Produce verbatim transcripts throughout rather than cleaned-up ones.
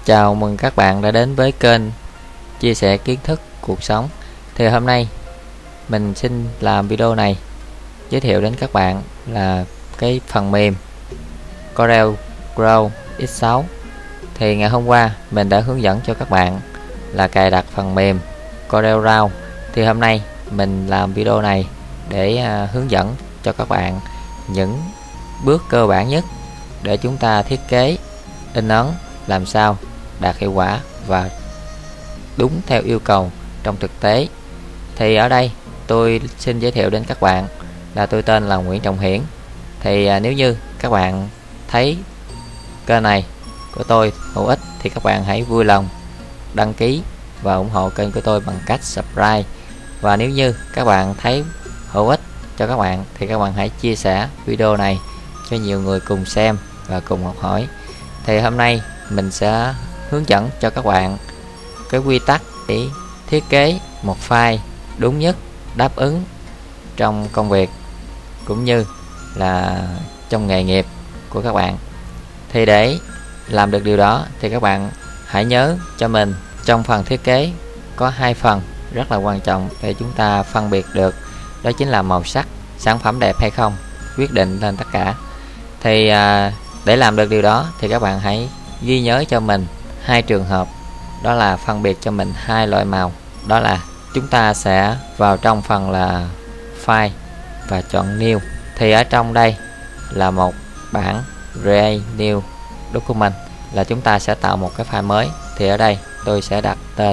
Chào mừng các bạn đã đến với kênh chia sẻ kiến thức cuộc sống. Thì hôm nay mình xin làm video này giới thiệu đến các bạn là cái phần mềm CorelDRAW ích sáu. Thì ngày hôm qua mình đã hướng dẫn cho các bạn là cài đặt phần mềm CorelDRAW. Thì hôm nay mình làm video này để uh, hướng dẫn cho các bạn những bước cơ bản nhất để chúng ta thiết kế, in ấn làm sao đạt hiệu quả và đúng theo yêu cầu trong thực tế. Thì ở đây tôi xin giới thiệu đến các bạn là tôi tên là Nguyễn Trọng Hiển. Thì à, nếu như các bạn thấy kênh này của tôi hữu ích thì các bạn hãy vui lòng đăng ký và ủng hộ kênh của tôi bằng cách subscribe. Và nếu như các bạn thấy hữu ích cho các bạn thì các bạn hãy chia sẻ video này cho nhiều người cùng xem và cùng học hỏi. Thì hôm nay mình sẽ hướng dẫn cho các bạn cái quy tắc để thiết kế một file đúng nhất, đáp ứng trong công việc cũng như là trong nghề nghiệp của các bạn. Thì để làm được điều đó thì các bạn hãy nhớ cho mình trong phần thiết kế có hai phần rất là quan trọng để chúng ta phân biệt được, đó chính là màu sắc, sản phẩm đẹp hay không quyết định lên tất cả. Thì à, để làm được điều đó thì các bạn hãy ghi nhớ cho mình hai trường hợp, đó là phân biệt cho mình hai loại màu. Đó là chúng ta sẽ vào trong phần là file và chọn new. Thì ở trong đây là một bản create new document, là chúng ta sẽ tạo một cái file mới. Thì ở đây tôi sẽ đặt tên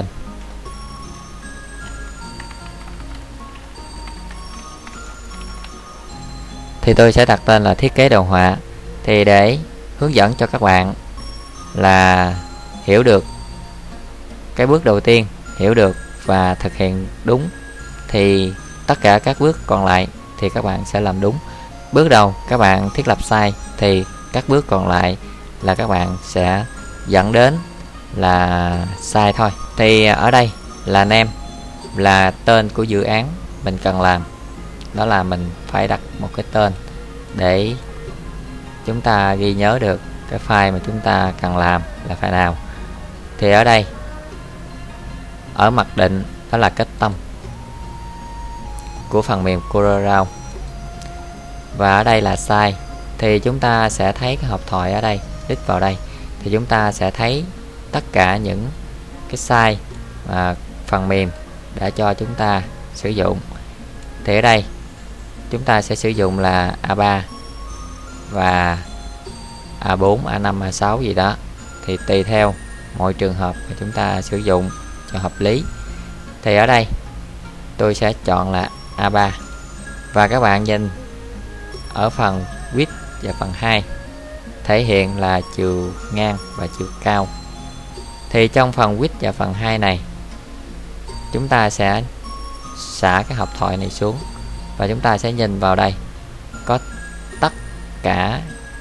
thì tôi sẽ đặt tên là thiết kế đồ họa. Thì để hướng dẫn cho các bạn là hiểu được cái bước đầu tiên, hiểu được và thực hiện đúng, thì tất cả các bước còn lại thì các bạn sẽ làm đúng. Bước đầu các bạn thiết lập sai thì các bước còn lại là các bạn sẽ dẫn đến là sai thôi. Thì ở đây là name, là tên của dự án mình cần làm, đó là mình phải đặt một cái tên để chúng ta ghi nhớ được cái file mà chúng ta cần làm là file nào. Thì ở đây ở mặc định đó là cách tâm của phần mềm CorelDRAW. Và ở đây là size, thì chúng ta sẽ thấy cái hộp thoại ở đây, click vào đây thì chúng ta sẽ thấy tất cả những cái size mà phần mềm đã cho chúng ta sử dụng. Thì ở đây chúng ta sẽ sử dụng là A ba và A bốn, A năm, A sáu gì đó, thì tùy theo mọi trường hợp mà chúng ta sử dụng cho hợp lý. Thì ở đây tôi sẽ chọn là A ba, và các bạn nhìn ở phần width và phần hai thể hiện là chiều ngang và chiều cao. Thì trong phần width và phần hai này chúng ta sẽ xả cái hộp thoại này xuống và chúng ta sẽ nhìn vào đây có tất cả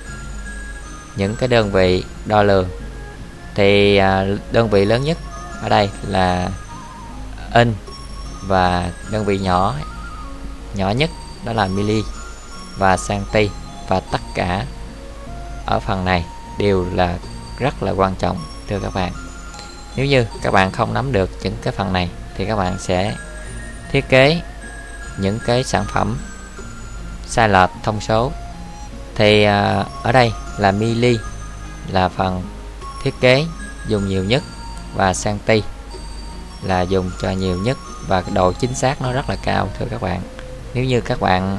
những cái đơn vị đo lường. Thì à, đơn vị lớn nhất ở đây là in, và đơn vị nhỏ nhỏ nhất đó là mili và centi, và tất cả ở phần này đều là rất là quan trọng thưa các bạn. Nếu như các bạn không nắm được những cái phần này thì các bạn sẽ thiết kế những cái sản phẩm sai lệch thông số. Thì à, ở đây là mili là phần thiết kế dùng nhiều nhất, và centi là dùng cho nhiều nhất, và độ chính xác nó rất là cao thưa các bạn. Nếu như các bạn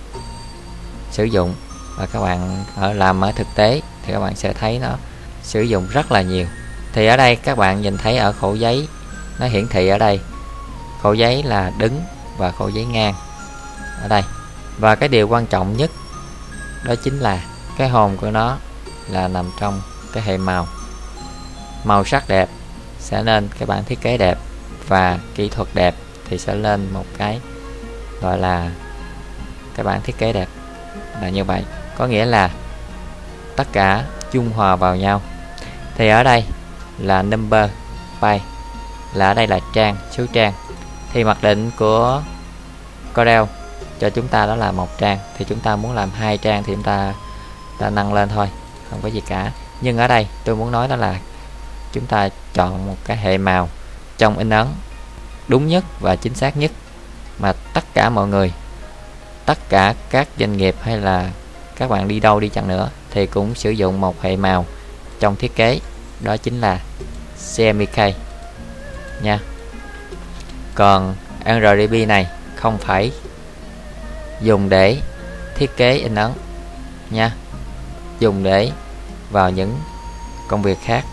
sử dụng và các bạn ở làm ở thực tế thì các bạn sẽ thấy nó sử dụng rất là nhiều. Thì ở đây các bạn nhìn thấy ở khổ giấy nó hiển thị ở đây khổ giấy là đứng và khổ giấy ngang ở đây. Và cái điều quan trọng nhất đó chính là cái hồn của nó là nằm trong cái hệ màu. Màu sắc đẹp sẽ lên cái bản thiết kế đẹp, và kỹ thuật đẹp thì sẽ lên một cái gọi là cái bản thiết kế đẹp, là như vậy. Có nghĩa là tất cả dung hòa vào nhau. Thì ở đây là number page, là ở đây là trang, số trang. Thì mặc định của Corel cho chúng ta đó là một trang, thì chúng ta muốn làm hai trang thì chúng ta ta nâng lên thôi, không có gì cả. Nhưng ở đây tôi muốn nói đó là chúng ta chọn một cái hệ màu trong in ấn đúng nhất và chính xác nhất mà tất cả mọi người, tất cả các doanh nghiệp hay là các bạn đi đâu đi chăng nữa thì cũng sử dụng một hệ màu trong thiết kế, đó chính là xê em vê ca nha. Còn en rờ đê bê này không phải dùng để thiết kế in ấn nha, dùng để vào những công việc khác.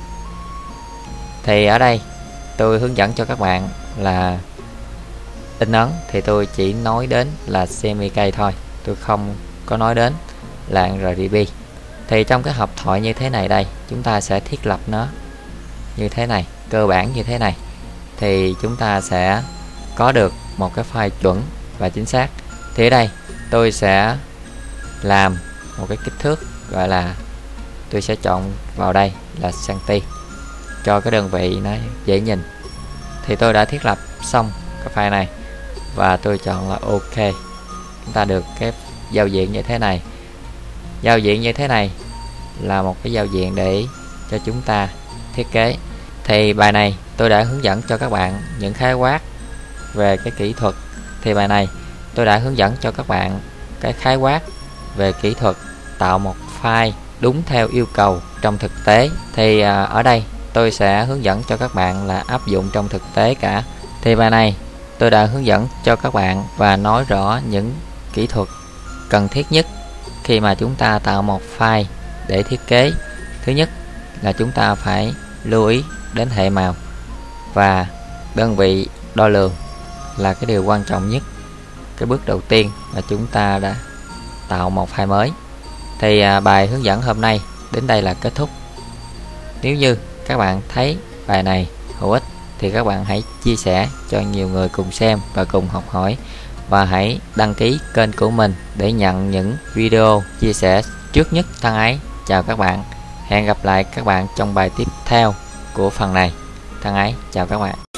Thì ở đây tôi hướng dẫn cho các bạn là in ấn thì tôi chỉ nói đến là xê em vê ca thôi, tôi không có nói đến là en rờ đê bê. Thì trong cái hộp thoại như thế này đây, chúng ta sẽ thiết lập nó như thế này, cơ bản như thế này, thì chúng ta sẽ có được một cái file chuẩn và chính xác. Thì ở đây tôi sẽ làm một cái kích thước, gọi là tôi sẽ chọn vào đây là centi cho cái đơn vị nó dễ nhìn. Thì tôi đã thiết lập xong cái file này và tôi chọn là OK. Chúng ta được cái giao diện như thế này. Giao diện như thế này là một cái giao diện để cho chúng ta thiết kế. Thì bài này tôi đã hướng dẫn cho các bạn những khái quát về cái kỹ thuật. Thì bài này tôi đã hướng dẫn cho các bạn cái khái quát về kỹ thuật tạo một file đúng theo yêu cầu trong thực tế. Thì à, ở đây tôi sẽ hướng dẫn cho các bạn là áp dụng trong thực tế cả. Thì bài này tôi đã hướng dẫn cho các bạn và nói rõ những kỹ thuật cần thiết nhất khi mà chúng ta tạo một file để thiết kế. Thứ nhất là chúng ta phải lưu ý đến hệ màu và đơn vị đo lường là cái điều quan trọng nhất, cái bước đầu tiên là chúng ta đã tạo một file mới. Thì à, bài hướng dẫn hôm nay đến đây là kết thúc. Nếu như các bạn thấy bài này hữu ích thì các bạn hãy chia sẻ cho nhiều người cùng xem và cùng học hỏi, và hãy đăng ký kênh của mình để nhận những video chia sẻ trước nhất. Thân ái chào các bạn, hẹn gặp lại các bạn trong bài tiếp theo của phần này. Thân ái chào các bạn.